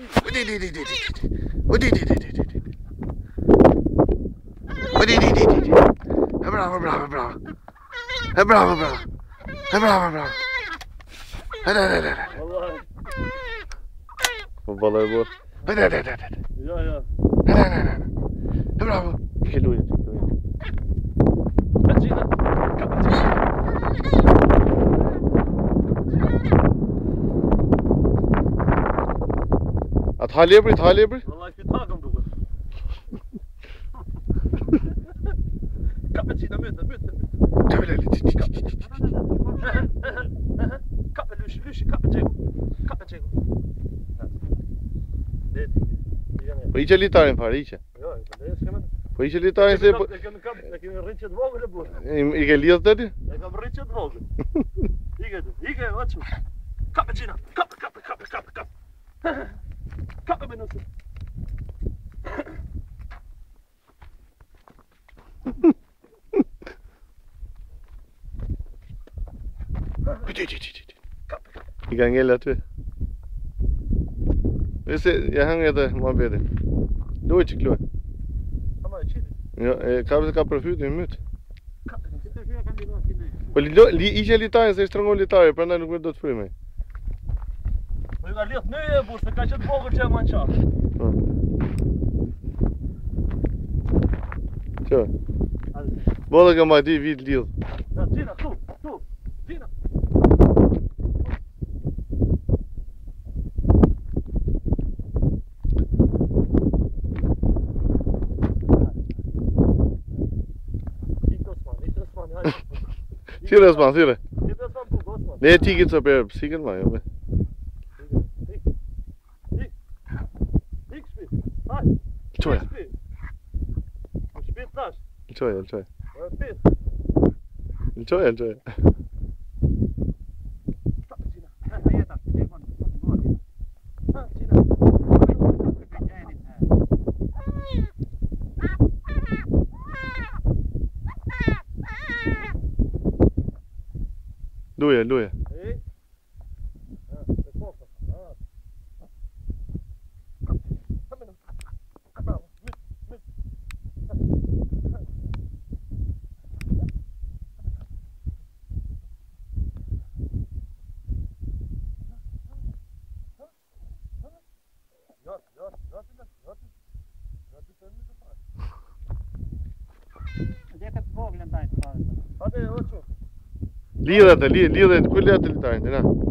Bravo, bravo, bravo. Bravo, bravo. Bravo, bravo. Bu balığı bu. Ja. Bravo. Kilo yedik. Ta lepruri. Vallahi bir takım bu. Kapıcıyla möte. Kapı lüşi kapıcıyla. Det. Får ikke litt av den far, ikke? Ja, det ska man. Får ikke litt av den se på... Jag kan Richard Vogel på. Ikke litt av det? Jag kan Richard Vogel. Ikke, vad så? Kapıcıyla. Kapı. Kapı med något. I gang eller til. Jeg hænger det, må bedre. Du er ikke klar. Ja, kan kapra fyrt i mut. Ikke litt av en, så jeg strønger litt av, for den er dødt for meg. Men jag har lett nu bort, så kanske ett vågor till man kör. Kör. Båda kan man vid liv. Ja, Tina, tu. Tina. Ser Osman. Nej, tiget så bär sikkert mig med. Tror jeg. Du er. Lider det, kullet det litt,